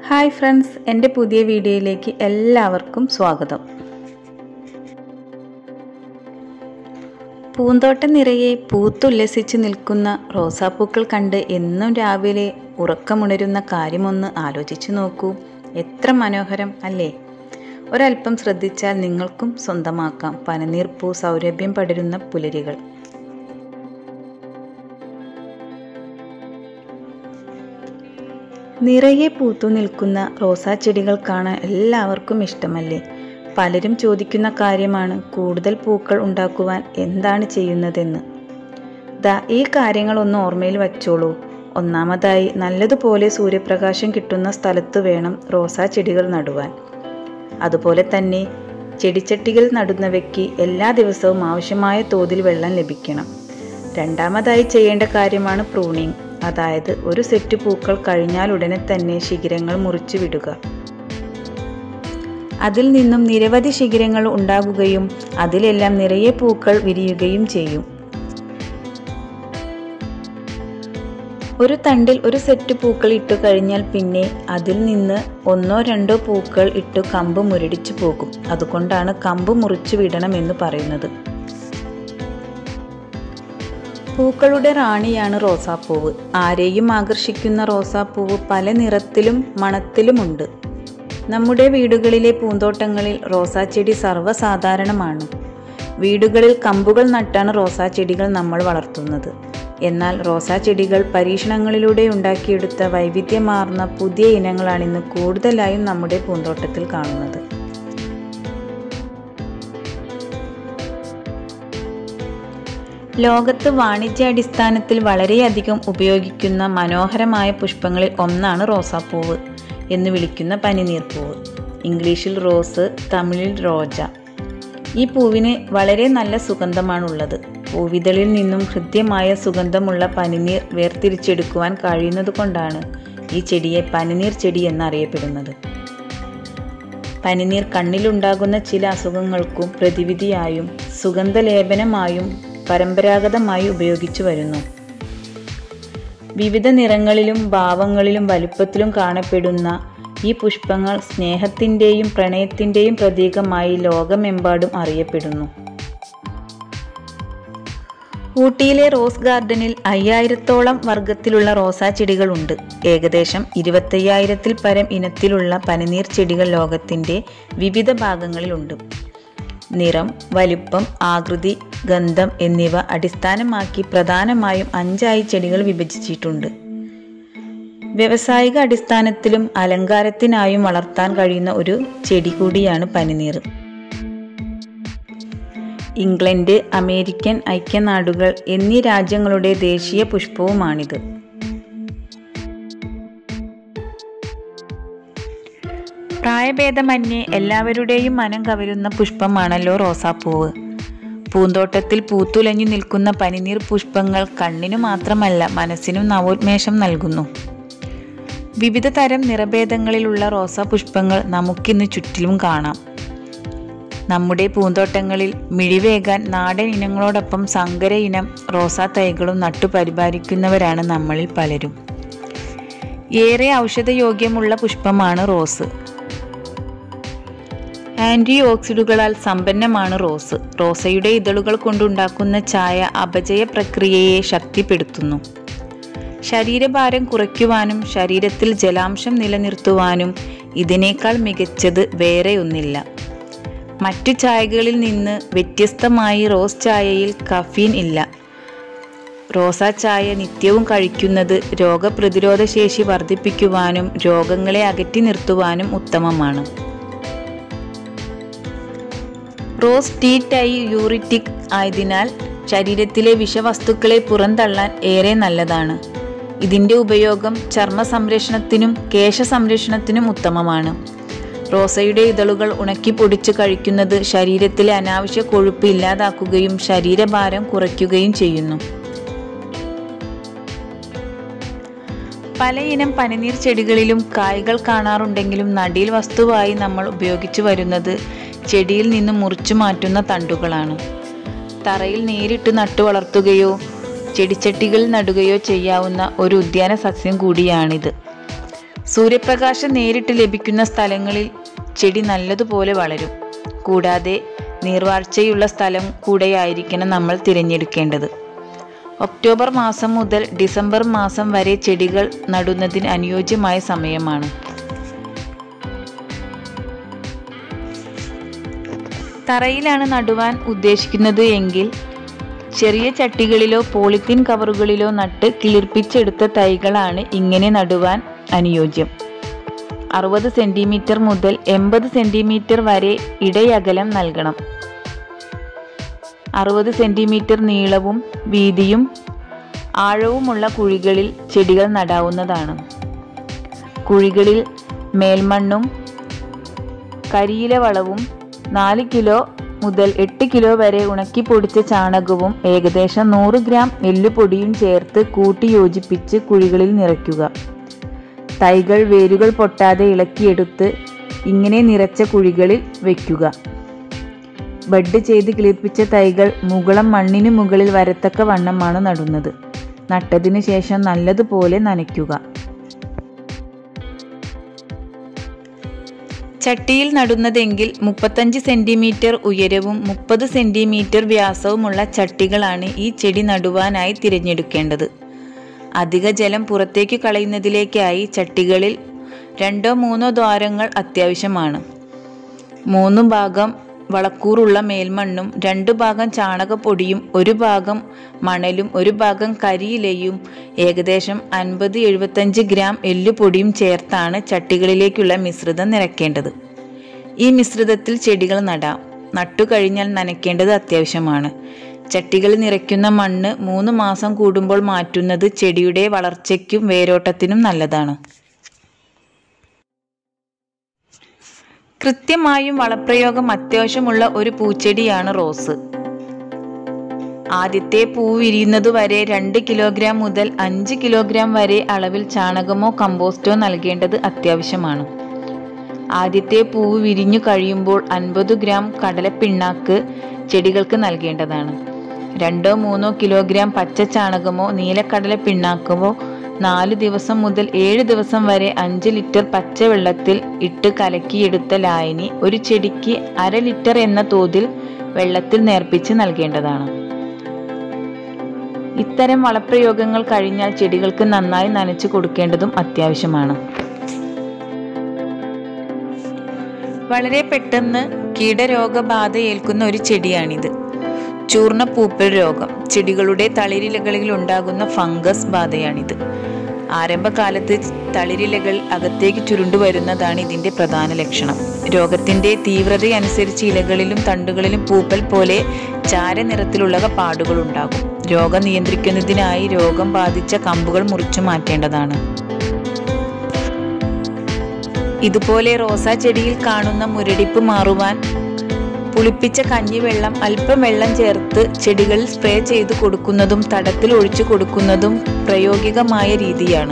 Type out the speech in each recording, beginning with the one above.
Hi friends, എൻ്റെ പുതിയ വീഡിയോയിലേക്ക് എല്ലാവർക്കും സ്വാഗതം. പൂന്തോട്ടം നിറയെ പൂത്തുല്ലസിച്ച് നിൽക്കുന്ന റോസാപ്പൂക്കൾ കണ്ട് എന്നും രാവിലെ ഉറക്കമുണരുന്ന കാര്യമൊന്ന് ആലോചിച്ചു നോക്കൂ. എത്ര മനോഹരം അല്ലേ? ഒരൽപ്പം ശ്രദ്ധിച്ചാൽ നിങ്ങൾക്കും സ്വന്തമാക്കാം പനിനീർപ്പൂ സൗരഭ്യം പടരുന്ന പുലരികൾ. നിറയെ പൂത്തു നിൽക്കുന്ന റോസാ ചെടികൾ കാണാൻ എല്ലാവർക്കും ഇഷ്ടമല്ലേ? പലരും ചോദിക്കുന്ന കാര്യമാണ് കൂടുതൽ പൂക്കൾ ഉണ്ടാക്കുവാൻ എന്താണ് ചെയ്യുന്നതെന്ന്. ഈ കാര്യങ്ങളൊന്ന് ഓർമ്മയിൽ വച്ചോളൂ. ഒന്നാമതായി, നല്ലതുപോലെ സൂര്യപ്രകാശം കിട്ടുന്ന സ്ഥലത്ത് വേണം റോസാ ചെടികൾ നടുവാൻ. അതുപോലെ തന്നെ ചെടിച്ചട്ടികൾ നടുന്നവയ്ക്ക് എല്ലാ ദിവസവും ആവശ്യമായ തോതിൽ വെള്ളം ലഭിക്കണം. രണ്ടാമതായി ചെയ്യേണ്ട കാര്യമാണ് പ്രൂണിങ്, അതായത് ഒരു സെറ്റ് പൂക്കൾ കഴിഞ്ഞാൽ ഉടനെ തന്നെ ശിഖരങ്ങൾ മുറിച്ചു വിടുക. അതിൽ നിന്നും നിരവധി ശിഖരങ്ങൾ ഉണ്ടാകുകയും അതിലെല്ലാം നിറയെ പൂക്കൾ വിരിയുകയും ചെയ്യും. ഒരു തണ്ടിൽ ഒരു സെറ്റ് പൂക്കൾ ഇട്ടു കഴിഞ്ഞാൽ പിന്നെ അതിൽ നിന്ന് ഒന്നോ രണ്ടോ പൂക്കൾ ഇട്ടു കമ്പ് മുരടിച്ചു പോകും. അതുകൊണ്ടാണ് കമ്പ് മുറിച്ചു വിടണമെന്ന് പറയുന്നത്. പൂക്കളുടെ റാണിയാണ് റോസാപ്പൂവ്. ആരെയും ആകർഷിക്കുന്ന റോസാപ്പൂവ് പല നിറത്തിലും മണത്തിലുമുണ്ട്. നമ്മുടെ വീടുകളിലെ പൂന്തോട്ടങ്ങളിൽ റോസാ ചെടി സർവ്വസാധാരണമാണ്. വീടുകളിൽ കമ്പുകൾ നട്ടാണ് റോസാ ചെടികൾ നമ്മൾ വളർത്തുന്നത്. എന്നാൽ റോസാ ചെടികൾ പരീക്ഷണങ്ങളിലൂടെ ഉണ്ടാക്കിയെടുത്ത വൈവിധ്യമാർന്ന പുതിയ ഇനങ്ങളാണിന്ന് കൂടുതലായും നമ്മുടെ പൂന്തോട്ടത്തിൽ കാണുന്നത്. ലോകത്ത് വാണിജ്യാടിസ്ഥാനത്തിൽ വളരെയധികം ഉപയോഗിക്കുന്ന മനോഹരമായ പുഷ്പങ്ങളിൽ ഒന്നാണ് റോസാപ്പൂവ് എന്ന് വിളിക്കുന്ന പനിനീർപ്പൂവ്. ഇംഗ്ലീഷിൽ റോസ്, തമിഴിൽ റോജ. ഈ പൂവിന് വളരെ നല്ല സുഗന്ധമാണുള്ളത്. പൂവിതളിൽ നിന്നും ഹൃദ്യമായ സുഗന്ധമുള്ള പനിനീർ വേർതിരിച്ചെടുക്കുവാൻ കഴിയുന്നതുകൊണ്ടാണ് ഈ ചെടിയെ പനിനീർ ചെടി എന്നറിയപ്പെടുന്നത്. പനിനീർ കണ്ണിലുണ്ടാകുന്ന ചില അസുഖങ്ങൾക്കും പ്രതിവിധിയായും സുഗന്ധലേപനമായും പരമ്പരാഗതമായി ഉപയോഗിച്ചു വരുന്നു. വിവിധ നിറങ്ങളിലും ഭാവങ്ങളിലും വലുപ്പത്തിലും കാണപ്പെടുന്ന ഈ പുഷ്പങ്ങൾ സ്നേഹത്തിൻ്റെയും പ്രണയത്തിൻ്റെയും പ്രതീകമായി ലോകമെമ്പാടും അറിയപ്പെടുന്നു. ഊട്ടിയിലെ റോസ് ഗാർഡനിൽ 5000-ഓളം വർഗത്തിലുള്ള റോസാ ചെടികളുണ്ട്. ഏകദേശം 25,000-ൽ പരം ഇനത്തിലുള്ള പനിനീർ ചെടികൾ ലോകത്തിൻ്റെ വിവിധ ഭാഗങ്ങളിലുണ്ട്. നിറം, വലിപ്പം, ആകൃതി, ഗന്ധം എന്നിവ അടിസ്ഥാനമാക്കി പ്രധാനമായും 5 ചെടികൾ വിഭജിച്ചിട്ടുണ്ട്. വ്യാവസായിക അടിസ്ഥാനത്തിലും അലങ്കാരത്തിനായും വളർത്താൻ കഴിയുന്ന ഒരു ചെടി കൂടിയാണ് പനിനീർ. ഇംഗ്ലണ്ട്, അമേരിക്കൻ ഐക്യനാടുകൾ എന്നീ രാജ്യങ്ങളുടെ ദേശീയ പുഷ്പവുമാണിത്. പ്രായഭേദമന്യേ എല്ലാവരുടെയും മനം കവരുന്ന പുഷ്പമാണല്ലോ റോസാപ്പൂവ്. പൂന്തോട്ടത്തിൽ പൂത്തുലഞ്ഞു നിൽക്കുന്ന പനിനീർ പുഷ്പങ്ങൾ കണ്ണിനു മാത്രമല്ല മനസ്സിനും നവോന്മേഷം നൽകുന്നു. വിവിധ തരം നിറഭേദങ്ങളിലുള്ള റോസാ പുഷ്പങ്ങൾ നമുക്കിന്ന് ചുറ്റിലും കാണാം. നമ്മുടെ പൂന്തോട്ടങ്ങളിൽ മിഴിവേകാൻ നാടൻ ഇനങ്ങളോടൊപ്പം സങ്കര ഇനം റോസാ തൈകളും നട്ടുപരിപാലിക്കുന്നവരാണ് നമ്മളിൽ പലരും. ഏറെ ഔഷധയോഗ്യമുള്ള പുഷ്പമാണ് റോസ്. ആൻറ്റി ഓക്സിഡുകളാൽ സമ്പന്നമാണ് റോസ്. റോസയുടെ ഇതളുകൾ കൊണ്ടുണ്ടാക്കുന്ന ചായ അപചയ പ്രക്രിയയെ ശക്തിപ്പെടുത്തുന്നു. ശരീരഭാരം കുറയ്ക്കുവാനും ശരീരത്തിൽ ജലാംശം നിലനിർത്തുവാനും ഇതിനേക്കാൾ മികച്ചത് വേറെയൊന്നില്ല. മറ്റു ചായകളിൽ നിന്ന് വ്യത്യസ്തമായി റോസ് ചായയിൽ കഫീൻ ഇല്ല. റോസാ ചായ നിത്യവും കഴിക്കുന്നത് രോഗപ്രതിരോധ ശേഷി വർദ്ധിപ്പിക്കുവാനും രോഗങ്ങളെ അകറ്റി നിർത്തുവാനും ഉത്തമമാണ്. റോസ് യൂറിറ്റിക് ആയതിനാൽ ശരീരത്തിലെ വിഷവസ്തുക്കളെ പുറന്തള്ളാൻ ഏറെ നല്ലതാണ്. ഇതിൻ്റെ ഉപയോഗം ചർമ്മ സംരക്ഷണത്തിനും കേശ സംരക്ഷണത്തിനും ഉത്തമമാണ്. റോസയുടെ ഇതളുകൾ ഉണക്കി പൊടിച്ച് കഴിക്കുന്നത് ശരീരത്തിലെ അനാവശ്യ കൊഴുപ്പ് ഇല്ലാതാക്കുകയും ശരീരഭാരം കുറയ്ക്കുകയും ചെയ്യുന്നു. പലയിനം പനിനീർ ചെടികളിലും കായ്കൾ കാണാറുണ്ടെങ്കിലും നടീൽ വസ്തുവായി നമ്മൾ ഉപയോഗിച്ചു വരുന്നത് ചെടിയിൽ നിന്ന് മുറിച്ചു മാറ്റുന്ന തണ്ടുകളാണ്. തറയിൽ നേരിട്ട് നട്ടു വളർത്തുകയോ ചെടിച്ചട്ടികളിൽ നടുകയോ ചെയ്യാവുന്ന ഒരു ഉദ്യാന സസ്യം കൂടിയാണിത്. സൂര്യപ്രകാശം നേരിട്ട് ലഭിക്കുന്ന സ്ഥലങ്ങളിൽ ചെടി നല്ലതുപോലെ വളരും. കൂടാതെ നീർവാർച്ചയുള്ള സ്ഥലം കൂടെയായിരിക്കണം നമ്മൾ തിരഞ്ഞെടുക്കേണ്ടത്. ഒക്ടോബർ മാസം മുതൽ ഡിസംബർ മാസം വരെ ചെടികൾ നടുന്നതിന് അനുയോജ്യമായ സമയമാണ്. തറയിലാണ് നടുവാൻ ഉദ്ദേശിക്കുന്നത് എങ്കിൽ ചെറിയ ചട്ടികളിലോ പോളിത്തീൻ കവറുകളിലോ നട്ട് കിളിർപ്പിച്ചെടുത്ത തൈകളാണ് ഇങ്ങനെ നടുവാൻ അനുയോജ്യം. 60 സെന്റിമീറ്റർ മുതൽ 80 സെന്റിമീറ്റർ വരെ ഇടയകലം നൽകണം. 60 സെന്റിമീറ്റർ നീളവും വീതിയും ആഴവുമുള്ള കുഴികളിൽ ചെടികൾ നടാവുന്നതാണ്. കുഴികളിൽ മേൽമണ്ണും കരിയില വളവും 4 കിലോ മുതൽ 8 കിലോ വരെ ഉണക്കി പൊടിച്ച ചാണകവും ഏകദേശം 100 ഗ്രാം എല്ലുപൊടിയും ചേർത്ത് കൂട്ടി യോജിപ്പിച്ച് കുഴികളിൽ നിറയ്ക്കുക. തൈകൾ വേരുകൾ പൊട്ടാതെ ഇളക്കിയെടുത്ത് ഇങ്ങനെ നിറച്ച കുഴികളിൽ വയ്ക്കുക. ബഡ് ചെയ്ത് കിളിർപ്പിച്ച തൈകൾ മുകളം മണ്ണിന് മുകളിൽ വരത്തക്ക വണ്ണമാണ് നടുന്നത്. നട്ടതിന് ശേഷം നല്ലതുപോലെ നനയ്ക്കുക. ചട്ടിയിൽ നടുന്നതെങ്കിൽ 35 സെന്റിമീറ്റർ ഉയരവും 30 സെന്റിമീറ്റർ വ്യാസവുമുള്ള ചട്ടികളാണ് ഈ ചെടി നടുവാനായി തിരഞ്ഞെടുക്കേണ്ടത്. അധിക ജലം പുറത്തേക്ക് കളയുന്നതിലേക്കായി ചട്ടികളിൽ 2-3 ദ്വാരങ്ങൾ അത്യാവശ്യമാണ്. 3 ഭാഗം വളക്കൂറുള്ള മേൽമണ്ണും 2 ഭാഗം ചാണകപ്പൊടിയും 1 ഭാഗം മണലും 1 ഭാഗം കരിയിലയും ഏകദേശം 50-75 ഗ്രാം എല്ലുപൊടിയും ചേർത്താണ് ചട്ടികളിലേക്കുള്ള മിശ്രിതം നിറയ്ക്കേണ്ടത്. ഈ മിശ്രിതത്തിൽ ചെടികൾ നടാം. നട്ടുകഴിഞ്ഞാൽ നനയ്ക്കേണ്ടത് അത്യാവശ്യമാണ്. ചട്ടികളിൽ നിറയ്ക്കുന്ന മണ്ണ് 3 മാസം കൂടുമ്പോൾ മാറ്റുന്നത് ചെടിയുടെ വളർച്ചയ്ക്കും വേരോട്ടത്തിനും നല്ലതാണ്. കൃത്യമായും വളപ്രയോഗം അത്യാവശ്യമുള്ള ഒരു പൂച്ചെടിയാണ് റോസ്. ആദ്യത്തെ പൂ വിരിയുന്നതുവരെ 2 കിലോഗ്രാം മുതൽ 5 കിലോഗ്രാം വരെ അളവിൽ ചാണകമോ കമ്പോസ്റ്റോ നൽകേണ്ടത് അത്യാവശ്യമാണ്. ആദ്യത്തെ പൂവ് വിരിഞ്ഞു കഴിയുമ്പോൾ 50 ഗ്രാം കടലപ്പിണ്ണാക്ക് ചെടികൾക്ക് നൽകേണ്ടതാണ്. 2-3 കിലോഗ്രാം പച്ച ചാണകമോ നീലക്കടല പിണ്ണാക്കമോ 4 ദിവസം മുതൽ 7 ദിവസം വരെ 5 ലിറ്റർ പച്ചവെള്ളത്തിൽ ഇട്ട് കലക്കിയെടുത്ത ലായനി ഒരു ചെടിക്ക് 1/2 ലിറ്റർ എന്ന തോതിൽ വെള്ളത്തിൽ നേർപ്പിച്ച് നൽകേണ്ടതാണ്. ഇത്തരം വളപ്രയോഗങ്ങൾ കഴിഞ്ഞാൽ ചെടികൾക്ക് നന്നായി നനച്ചു കൊടുക്കേണ്ടതും അത്യാവശ്യമാണ്. വളരെ പെട്ടെന്ന് കീടരോഗബാധ ഏൽക്കുന്ന ഒരു ചെടിയാണിത്. ചൂർണപ്പൂപ്പൽ രോഗം. ചെടികളുടെ തളിരിലകളിൽ ഉണ്ടാകുന്ന ഫംഗസ് ബാധയാണിത്. ആരംഭകാലത്ത് തളിരിലകൾ അകത്തേക്ക് ചുരുണ്ടുവരുന്നതാണ് ഇതിന്റെ പ്രധാന ലക്ഷണം. രോഗത്തിന്റെ തീവ്രതയനുസരിച്ച് ഇലകളിലും തണ്ടുകളിലും പൂപ്പൽ പോലെ ചാരനിറത്തിലുള്ള പാടുകൾ ഉണ്ടാകും. രോഗം നിയന്ത്രിക്കുന്നതിനായി രോഗം ബാധിച്ച കമ്പുകൾ മുറിച്ചു മാറ്റേണ്ടതാണ്. ഇതുപോലെ റോസാ ചെടിയിൽ കാണുന്ന മുരടിപ്പ് മാറുവാൻ പുളിപ്പിച്ച കഞ്ഞിവെള്ളം അല്പം വെള്ളം ചേർത്ത് ചെടികളിൽ സ്പ്രേ ചെയ്ത് കൊടുക്കുന്നതും തടത്തിൽ ഒഴിച്ചു കൊടുക്കുന്നതും പ്രായോഗികമായ രീതിയാണ്.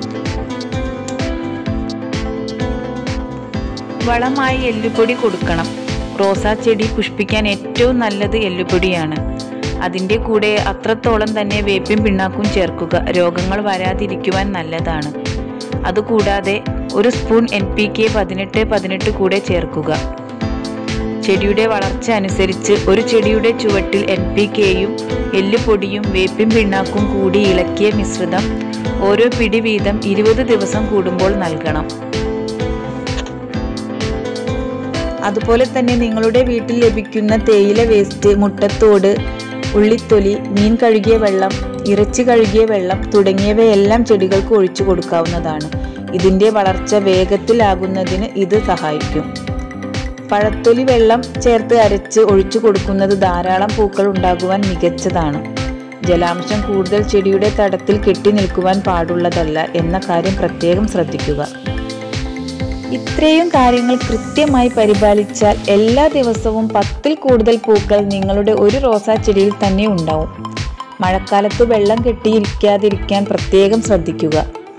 വളമായി എല്ലുപൊടി കൊടുക്കണം. റോസാ ചെടി പുഷ്പിക്കാൻ ഏറ്റവും നല്ലത് എല്ലുപൊടിയാണ്. അതിൻ്റെ കൂടെ അത്രത്തോളം തന്നെ വേപ്പിൻ പിണ്ണാക്കും ചേർക്കുക. രോഗങ്ങൾ വരാതിരിക്കുവാൻ നല്ലതാണ്. അതുകൂടാതെ 1 സ്പൂൺ NPK 18-18 കൂടെ ചേർക്കുക. ചെടിയുടെ വളർച്ച അനുസരിച്ച് ഒരു ചെടിയുടെ ചുവട്ടിൽ NPKയും എല്ലുപൊടിയും വേപ്പിൻ പിണ്ണാക്കും കൂടി ഇളക്കിയ മിശ്രിതം ഓരോ പിടി വീതം 20 ദിവസം കൂടുമ്പോൾ നൽകണം. അതുപോലെ തന്നെ നിങ്ങളുടെ വീട്ടിൽ ലഭിക്കുന്ന തേയില വേസ്റ്റ്, മുട്ടത്തോട്, ഉള്ളിത്തൊലി, മീൻ കഴുകിയ വെള്ളം, ഇറച്ചി കഴുകിയ വെള്ളം തുടങ്ങിയവയെല്ലാം ചെടികൾക്ക് ഒഴിച്ചു കൊടുക്കാവുന്നതാണ്. ഇതിൻ്റെ വളർച്ച വേഗത്തിലാകുന്നതിന് ഇത് സഹായിക്കും. പഴത്തൊലി വെള്ളം ചേർത്ത് അരച്ച് ഒഴിച്ചു കൊടുക്കുന്നത് ധാരാളം പൂക്കൾ ഉണ്ടാകുവാൻ മികച്ചതാണ്. ജലാംശം കൂടുതൽ ചെടിയുടെ തടത്തിൽ കെട്ടി നിൽക്കുവാൻ പാടുള്ളതല്ല എന്ന കാര്യം പ്രത്യേകം ശ്രദ്ധിക്കുക. ഇത്രയും കാര്യങ്ങൾ കൃത്യമായി പരിപാലിച്ചാൽ എല്ലാ ദിവസവും 10-ൽ കൂടുതൽ പൂക്കൾ നിങ്ങളുടെ ഒരു റോസാ ചെടിയിൽ തന്നെ ഉണ്ടാവും. മഴക്കാലത്ത് വെള്ളം കെട്ടിയിരിക്കാതിരിക്കാൻ പ്രത്യേകം ശ്രദ്ധിക്കുക.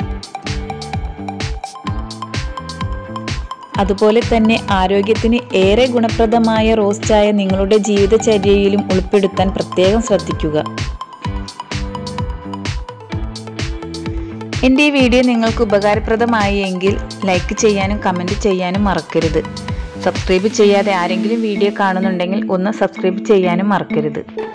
അതുപോലെ തന്നെ ആരോഗ്യത്തിന് ഏറെ ഗുണപ്രദമായ റോസ് ചായ നിങ്ങളുടെ ജീവിതചര്യയിലും ഉൾപ്പെടുത്താൻ പ്രത്യേകം ശ്രദ്ധിക്കുക. എൻ്റെ ഈ വീഡിയോ നിങ്ങൾക്ക് ഉപകാരപ്രദമായി എങ്കിൽ ലൈക്ക് ചെയ്യാനും കമൻറ്റ് ചെയ്യാനും മറക്കരുത്. സബ്സ്ക്രൈബ് ചെയ്യാതെ ആരെങ്കിലും വീഡിയോ കാണുന്നുണ്ടെങ്കിൽ ഒന്ന് സബ്സ്ക്രൈബ് ചെയ്യാനും മറക്കരുത്.